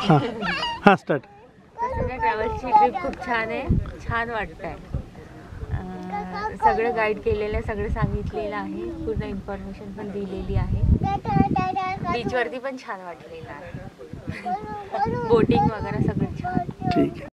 हां स्टार्ट. प्रसन्न ट्रॅव्हल्सची ट्रिप खूप छान आहे, छान वाटतंय. सगळं गाईड केलेलं आहे, सगळं सांगितलेलं आहे, पूर्ण इन्फॉर्मेशन पण दिलेली आहे. बीचवरती पण छान वाटलेलं आहे, बोटिंग वगैरे सगळं छान. ठीक आहे.